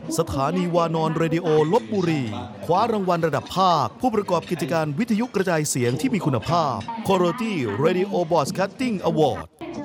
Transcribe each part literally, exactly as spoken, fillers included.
สถานีวานอนเรดิโอลพบุรีคว้ารางวัลระดับภาคผู้ประกอบกิจการวิทยุกระจายเสียงที่มีคุณภาพ Quality Radio Broadcasting Award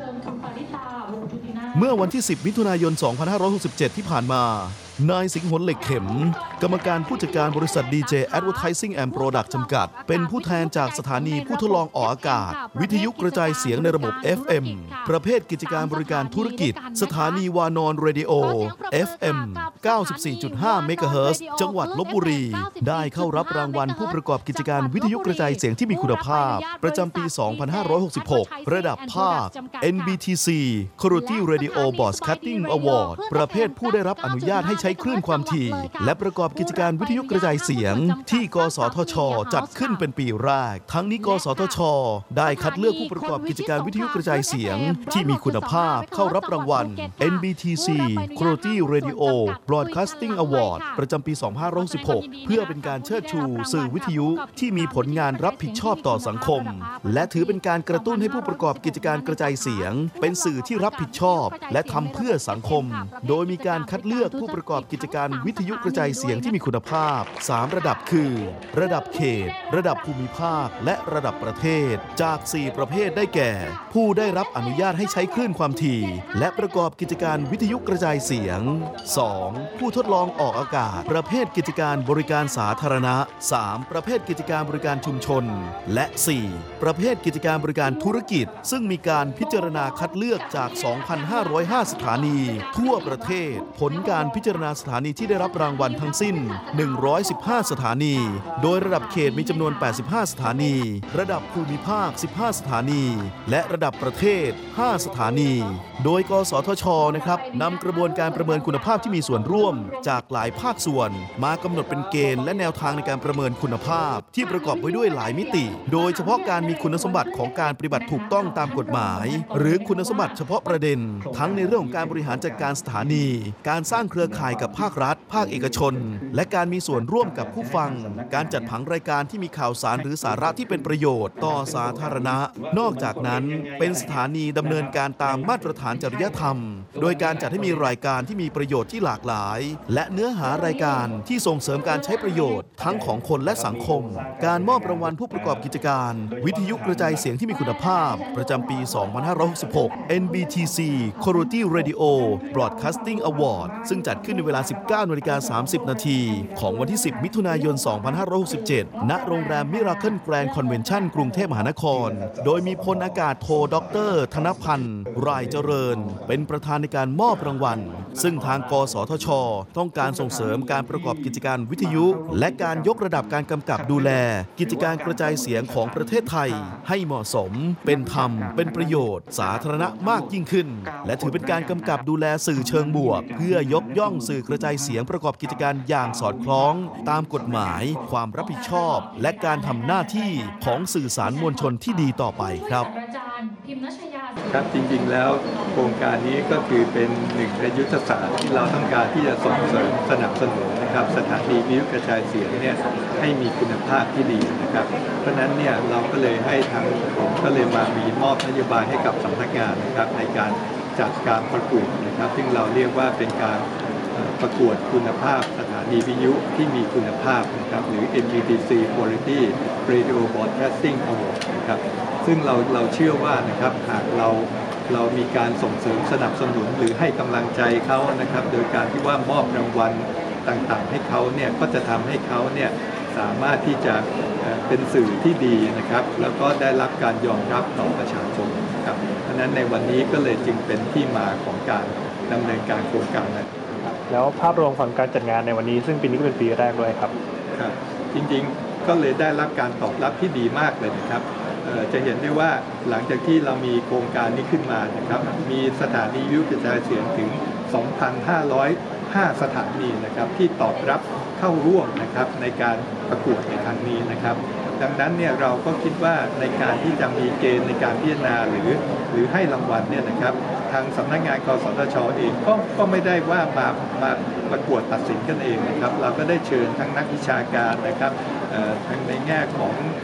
เมื่อวันที่สิบมิถุนายนสองพันห้าร้อยหกสิบเจ็ดที่ผ่านมานายสิงห์หนเหล็กเข็มกรรมการผู้จัดการบริษัท ดี เจ Advertising and Product จำกัดเป็นผู้แทนจากสถานีผู้ทดลองออกอากาศวิทยุกระจายเสียงในระบบ เอฟ เอ็ม ประเภทกิจการบริการธุรกิจสถานีวานอนเรดิโอ เอฟ เอ็ม เก้าสิบสี่จุดห้า เมกะเฮิรตซ์จังหวัดลพบุรีได้เข้ารับรางวัลผู้ประกอบกิจการวิทยุกระจายเสียงที่มีคุณภาพประจำปี สองพันห้าร้อยหกสิบหก ระดับภาค เอ็น บี ที ซี Quality Radio Broadcasting Award ประเภทผู้ได้รับอนุญาตให้ใช้คลื่นความถี่และประกอบกิจการวิทยุกระจายเสียงที่กสทช.จัดขึ้นเป็นปีแรกทั้งนี้กสทช.ได้คัดเลือกผู้ประกอบกิจการวิทยุกระจายเสียงที่มีคุณภาพเข้ารับรางวัล เอ็น บี ที ซี Quality Radio Broadcasting Award ประจำปี สองพันห้าร้อยหกสิบหก เพื่อเป็นการเชิดชูสื่อวิทยุที่มีผลงานรับผิดชอบต่อสังคมและถือเป็นการกระตุ้นให้ผู้ประกอบกิจการกระจายเสียงเป็นสื่อที่รับผิดชอบและทำเพื่อสังคมโดยมีการคัดเลือกผู้ประกอบกิจการวิทยุกระจายเสียงที่มีคุณภาพสามระดับคือระดับเขตระดับภูมิภาคและระดับประเทศจากสี่ประเภทได้แก่ผู้ได้รับอนุญาตให้ใช้คลื่นความถี่และประกอบกิจการวิทยุกระจายเสียง สอง ผู้ทดลองออกอากาศประเภทกิจการบริการสาธารณะ สาม ประเภทกิจการบริการชุมชนและ สี่ ประเภทกิจการบริการธุรกิจซึ่งมีการพิจารณาคัดเลือกจาก สองพันห้าร้อยห้า สถานีทั่วประเทศผลการพิจารณาสถานีที่ได้รับรางวัลทั้งสิ้นหนึ่งร้อยสิบห้าสถานีโดยระดับเขตมีจำนวนแปดสิบห้าสถานีระดับภูมิภาคสิบห้าสถานีและระดับประเทศห้าสถานีโดยกสทช.นะครับนำกระบวนการประเมินคุณภาพที่มีส่วนร่วมจากหลายภาคส่วนมากำหนดเป็นเกณฑ์และแนวทางในการประเมินคุณภาพที่ประกอบไว้ด้วยหลายมิติโดยเฉพาะการมีคุณสมบัติของการปฏิบัติถูกต้องตามกฎหมายหรือคุณสมบัติเฉพาะประเด็นทั้งในเรื่องของการบริหารจัดการสถานีการสร้างเครือข่ายกับภาครัฐภาคเอกชนและการมีส่วนร่วมกับผู้ฟังการจัดผังรายการที่มีข่าวสารหรือสาระที่เป็นประโยชน์ต่อสาธารณะนอกจากนั้นเป็นสถานีดำเนินการตามมาตรฐานจริยธรรมโดยการจัดให้มีรายการที่มีประโยชน์ที่หลากหลายและเนื้อหารายการที่ส่งเสริมการใช้ประโยชน์ทั้งของคนและสังคมการมอบรางวัลผู้ประกอบกิจการวิทยุกระจายเสียงที่มีคุณภาพประจำปี สองพันห้าร้อยหกสิบหก เอ็น บี ที ซี Quality Radio Broadcasting Award ซึ่งจัดขึ้นในเวลา สิบเก้านาฬิกาสามสิบนาทีของวันที่สิบมิถุนายนสองพันห้าร้อยหกสิบเจ็ดณโรงแรมมิราเคิลแกรนด์คอนเวนชั่นกรุงเทพมหานครโดยมีพลอากาศโทดร.ธนพันธ์รายเจริญเป็นประธานในการมอบรางวัลซึ่งทางกสทช.ต้องการส่งเสริมการประกอบกิจการวิทยุและการยกระดับการกำกับดูแลกิจการกระจายเสียงของประเทศไทยให้เหมาะสมเป็นธรรมเป็นประโยชน์สาธารณะมากยิ่งขึ้นและถือเป็นการกำกับดูแลสื่อเชิงบวกเพื่อยกย่องสื่อกระจายเสียงประกอบกิจการอย่างสอดคล้องตามกฎหมายความรับผิดชอบและการทำหน้าที่ของสื่อสารมวลชนที่ดีต่อไปครับครับจริงๆแล้วโครงการนี้ก็คือเป็นหนึ่งในยุทธศาสตร์ที่เราต้องการที่จะส่งเสริมสนับสนุนนะครับสถานีวิทยุกระจายเสียงเนี่ยให้มีคุณภาพที่ดีนะครับเพราะฉะนั้นเนี่ยเราก็เลยให้ทางผมก็เลยมามีมอบนโยบายให้กับสำนักงานนะครับในการจัดการประกวดนะครับซึ่งเราเรียกว่าเป็นการประกวดคุณภาพสถานีวิทยุที่มีคุณภาพนะครับหรือ เอ็น บี ที ซี Quality Radio Broadcasting Award นะครับซึ่งเราเราเชื่อว่านะครับหากเราเรามีการส่งเสริมสนับสนุนหรือให้กำลังใจเขานะครับโดยการที่ว่ามอบรางวัลต่างๆให้เขาเนี่ยก็จะทำให้เขาเนี่ยสามารถที่จะเป็นสื่อที่ดีนะครับแล้วก็ได้รับการยอมรับต่อประชาชนครับเพราะฉะนั้นในวันนี้ก็เลยจึงเป็นที่มาของการดำเนินการโครงการนั้นแล้วภาพรวมของการจัดงานในวันนี้ซึ่งปีนี้ก็เป็นปีแรกด้วยครับครับจริงๆก็เลยได้รับการตอบรับที่ดีมากเลยนะครับจะเห็นได้ว่าหลังจากที่เรามีโครงการนี้ขึ้นมานะครับมีสถานีวิทยุกระจายเสียงถึง สองพันห้าร้อยห้า สถานีนะครับที่ตอบรับเข้าร่วมนะครับในการประกวดในครั้งนี้นะครับดังนั้นเนี่ยเราก็คิดว่าในการที่จะมีเกณฑ์ในการพิจารณาหรือหรือให้รางวัลเนี่ยนะครับทางสำนักงานกสทช.เองก็ก็ไม่ได้ว่ามามาประกวดตัดสินกันเองนะครับเราก็ได้เชิญทั้งนักวิชาการนะครับทั้งในแง่ของ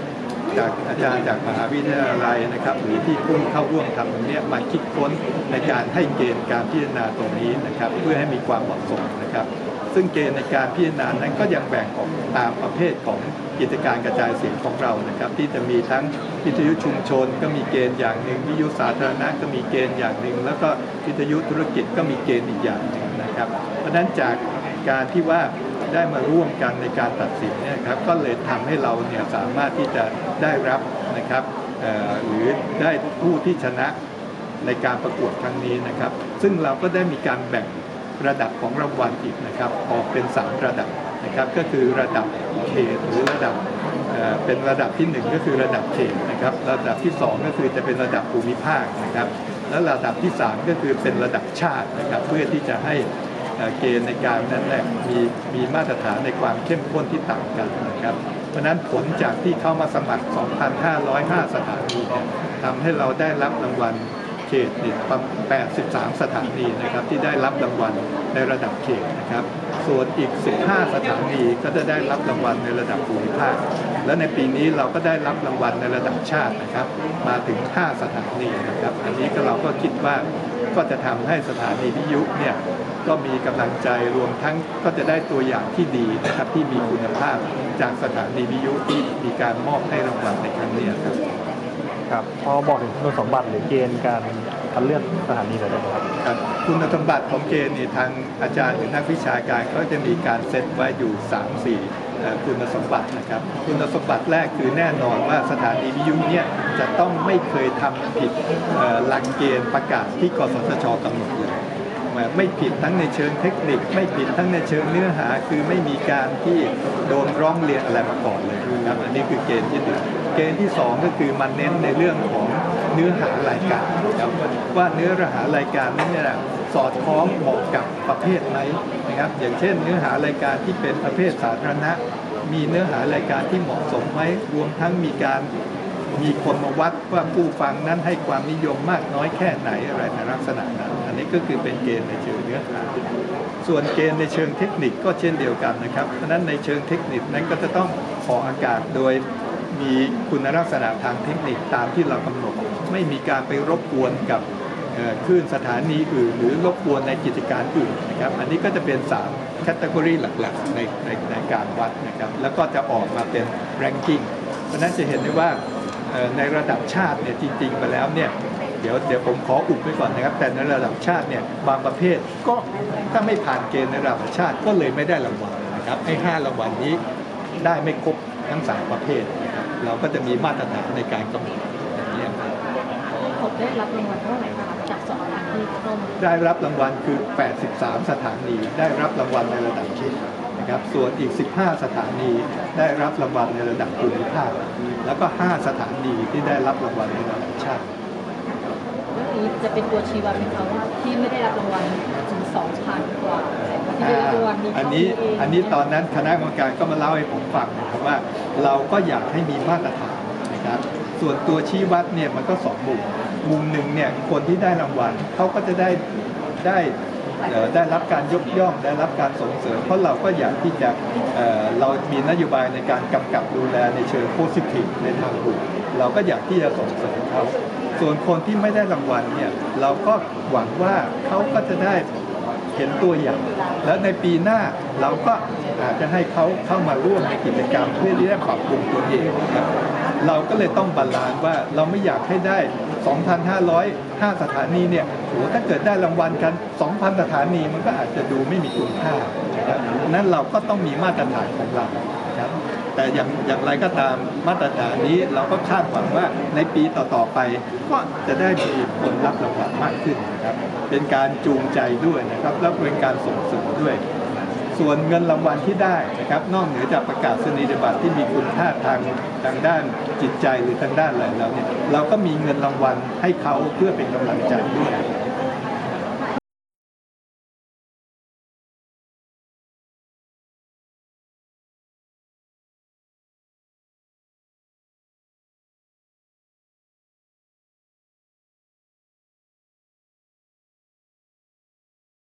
จากอาจารย์จากมหาวิทยาลัยนะครับหรือที่ผู้เข้าร่วมทำตรงนี้มาคิดค้นในการให้เกณฑ์การพิจารณาตรงนี้นะครับเพื่อให้มีความเหมาะสมนะครับซึ่งเกณฑ์ในการพิจารณานั้นก็ยังแบ่งออกตามประเภทของกิจการกระจายเสียงของเรานะครับที่จะมีทั้งวิทยุชุมชนก็มีเกณฑ์อย่างหนึ่งวิทยุสาธารณะก็มีเกณฑ์อย่างหนึ่งแล้วก็วิทยุธุรกิจก็มีเกณฑ์อีกอย่างหนึ่งนะครับเพราะฉะนั้นจากการที่ว่าได้มาร่วมกันในการตัดสินเนี่ยครับก็เลยทำให้เราเนี่ยสามารถที่จะได้รับนะครับหรือได้ผู้ที่ชนะในการประกวดครั้งนี้นะครับซึ่งเราก็ได้มีการแบ่งระดับของรางวัลอีกนะครับออกเป็นสามระดับนะครับก็คือระดับเขตหรือระดับเป็นระดับที่หนึ่งก็คือระดับเขตนะครับระดับที่สองก็คือจะเป็นระดับภูมิภาคนะครับและระดับที่สามก็คือเป็นระดับชาตินะครับเพื่อที่จะให้เกณฑ์ในการนั้นแหละมีมีมาตรฐานในความเข้มข้นที่ต่างกันนะครับเพราะนั้นผลจากที่เข้ามาสมัคร สองพันห้าร้อยห้า สถานีเนี่ยทำให้เราได้รับรางวัลเขตอีกแปดสิบสามสถานีนะครับที่ได้รับรางวัลในระดับเขตนะครับส่วนอีกสิบห้าสถานีก็จะได้รับรางวัลในระดับภูมิภาคและในปีนี้เราก็ได้รับรางวัลในระดับชาตินะครับมาถึงห้าสถานีนะครับอันนี้ก็เราก็คิดว่าก็จะทำให้สถานีวิทยุเนี่ยก็มีกำลังใจรวมทั้งก็จะได้ตัวอย่างที่ดีนะครับที่มีคุณภาพจากสถานีวิทยุที่มีการมอบให้รางวัลในครั้งนี้ครับครับพอบอกถึงคุณสมบัติหรือเกณฑ์การคัดเลือกสถานีหน่อยได้ไหมครับคุณสมบัติของเกณฑ์นี่ทางอาจารย์หรือนักวิชาการเขาจะมีการเซตไว้อยู่ สามสี่ คุณสมบัตินะครับคุณสมบัติแรกคือแน่นอนว่าสถานีวิทยุเนี่ยจะต้องไม่เคยทำผิดหลักเกณฑ์ประกาศที่กสทชกำหนดเลยไม่ผิดทั้งในเชิงเทคนิคไม่ผิดทั้งในเชิงเนื้อหาคือไม่มีการที่โดนร้องเรียนอะไรมาก่อนเลยนะครับอันนี้คือเกณฑ์ที่หนึ่งเกณฑ์ที่สองก็คือมันเน้นในเรื่องของเนื้อหารายการนะครับว่าเนื้อหารายการนั้นเนี่ยสอดคล้องเหมาะกับประเภทไหนนะครับอย่างเช่นเนื้อหารายการที่เป็นประเภทสาธารณะมีเนื้อหารายการที่เหมาะสมไหมรวมทั้งมีการมีคนมาวัดว่าผู้ฟังนั้นให้ความนิยมมากน้อยแค่ไหนอะไรในลักษณะนั้นอันนี้ก็คือเป็นเกณฑ์ในเชิงเนื้อหาส่วนเกณฑ์ในเชิงเทคนิคก็เช่นเดียวกันนะครับเพราะนั้นในเชิงเทคนิคนั้นก็จะต้องออกอากาศโดยมีคุณลักษณะทางเทคนิคตามที่เรากำหนดไม่มีการไปรบกวนกับคลื่นสถานีอื่นหรือรบกวนในกิจการอื่นนะครับอันนี้ก็จะเป็นสามแคตตากรีหลักๆในในในการวัดนะครับแล้วก็จะออกมาเป็นแรงกิ้งเพราะนั้นจะเห็นได้ว่าในระดับชาติเนี่ยจริงๆไปแล้วเนี่ยเดี๋ยวเดี๋ยวผมขออุบไว้ก่อนนะครับแต่ในระดับชาติเนี่ยบางประเภทก็ถ้าไม่ผ่านเกณฑ์ในระดับชาติก็เลยไม่ได้รางวัลนะครับให้ห้ารางวัลนี้ได้ไม่ครบทั้งสามประเภทนะครับเราก็จะมีมาตรฐานในการกำหนดอย่างนี้ครับผมได้รับรางวัลเท่าไหร่คะจากสองสถานีเข้ามาได้รับรางวัลคือแปดสิบสามสถานีได้รับรางวัลในระดับเขตนะครับส่วนอีกสิบห้าสถานีได้รับรางวัลในระดับภูมิภาคแล้วก็ห้าสถานีที่ได้รับรางวัลในระดับชาตินี้จะเป็นตัวชี้วัดไหมคะว่าที่ไม่ได้รับรางวัลถึงสองพันกว่าที่ได้รับรางวัลอันนี้อันนี้ตอนนั้นคณะกรรมการก็มาเล่าให้ผมฟังนะครับว่าเราก็อยากให้มีมาตรฐานนะครับส่วนตัวชี้วัดเนี่ยมันก็สองมุมมุมหนึ่งเนี่ยคนที่ได้รางวัลเขาก็จะได้ได้ได้รับการยกย่องได้รับการส่งเสริมเพราะเราก็อยากที่จะเอ่อเรามีนโยบายในการกำกับดูแลในเชิงโพสิทีฟในทางบวกเราก็อยากที่จะส่งเสริมเขาส่วนคนที่ไม่ได้รางวัลเนี่ยเราก็หวังว่าเขาก็จะได้เห็นตัวอย่างแล้วในปีหน้าเราก็อาจจะให้เขาเข้ามาร่วมในกิจกรรมเพื่อที่จะปรับปรุงตัวเองนะครับเราก็เลยต้องบาลานซ์ว่าเราไม่อยากให้ได้ สองพันห้าร้อยห้า สถานีเนี่ยโหถ้าเกิดได้รางวัลกัน สองพัน สถานีมันก็อาจจะดูไม่มีคุณค่านะครับนั้นเราก็ต้องมีมาตรฐานของเราครับแต่อย่างอย่างไรก็ตามมาตรฐานนี้เราก็คาดหวังว่าในปีต่อๆไปก็จะได้มีคนรับรางวัลมากขึ้นนะครับเป็นการจูงใจด้วยนะครับและเป็นการส่งเสริมด้วยส่วนเงินรางวัลที่ได้นะครับนอกเหนือจากประกาศนียบัตรที่มีคุณค่าทางทางด้านจิตใจหรือทางด้านอะไรแล้วเนี่ยเราก็มีเงินรางวัลให้เขาเพื่อเป็นกำลังใจด้วย